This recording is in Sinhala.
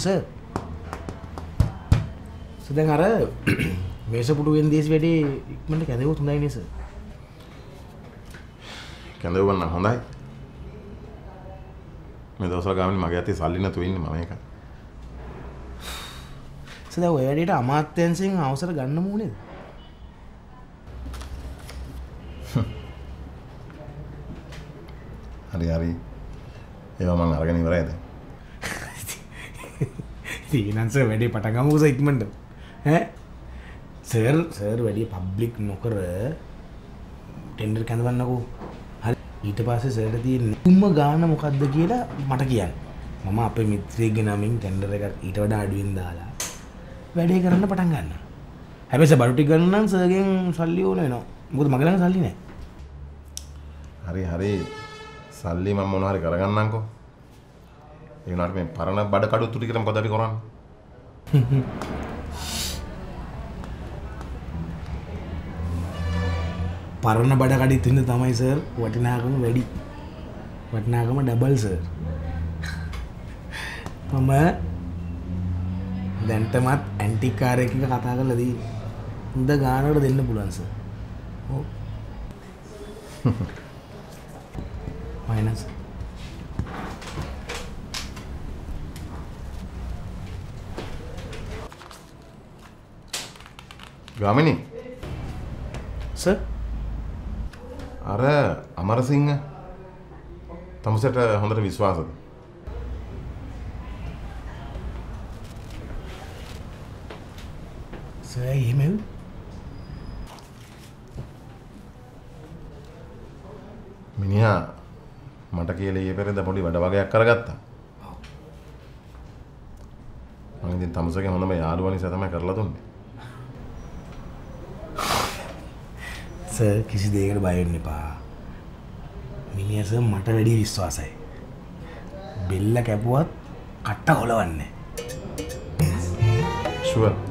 සර්. දැන් අර මේසපුටු වෙන්දීස් වැඩි ඉක්මනට කැදෙවොත් හොඳයි නේ සර්. කැදෙවන්න හොඳයි. මේ දවස්වල ගාමිණී මගේ අතේ සල්ලි නැතුව ඉන්නේ මම ඒක. සර් දැන් ඔය වැඩේට අමාත්‍යංශයෙන් අවසර ගන්න ඕනේද? හරි. ඒවා මම අරගෙන ඉවරයි දැන්. ඉතින් සර් වැඩේ පටන් ගමුකෝ සර් ඉක්මනට. ඈ සර් වැඩි පබ්ලික් නොකර ටෙන්ඩර් කැඳවන්නකෝ. හරි ඊට පස්සේ සර්ට තියෙන උම්ම ගාන මොකද්ද කියලා මට කියන්න. මම අපේ මිත්‍රයෙක්ගේ නමින් ටෙන්ඩර් එකක් ඊට වඩා අඩුවෙන් දාලා වැඩේ කරන්න පටන් ගන්නවා. හැබැයි සර් බඩු ටික ගන්න නම් සර්ගෙන් සල්ලි ඕන වෙනවා. මොකද මගේ ළඟ සල්ලි නැහැ. හරි. සල්ලි මම මොනවා හරි කරගන්නම්කෝ. ඒ වුණාට මේ පරණ බඩ කඩු තුටි කියලා මොකද අපි කරන්නේ? පරණ බඩ කඩිත් ඉන්න තමයි සර් වටිනාකම වැඩි. වටිනාකම ඩබල් සර්. මම දැන්ටමත් ඇන්ටික් කාර් එකක කතා කරලා දී හොඳ ගානකට දෙන්න පුළුවන් සර්. ඔව්. මයිනස් ගාමිණී සර් අර අමරසිංහ තමුසට හොඳට විශ්වාසද? සර් එහෙමද? මිනිහා මට කියලා ඊයේ පෙරේද පොඩි වැඩ වගයක් කරගත්තා. මම ඉතින් තමුසගේ හොඳම යාළුවා නිසා තමයි කරලා දුන්නේ. සර් කිසි දෙයකට බය වෙන්න එපා. මිනිහා සර් මට වැඩි විශ්වාසයි. බෙල්ල කැපුවත් කට්ට හොලවන්නේ. ෂුවර්.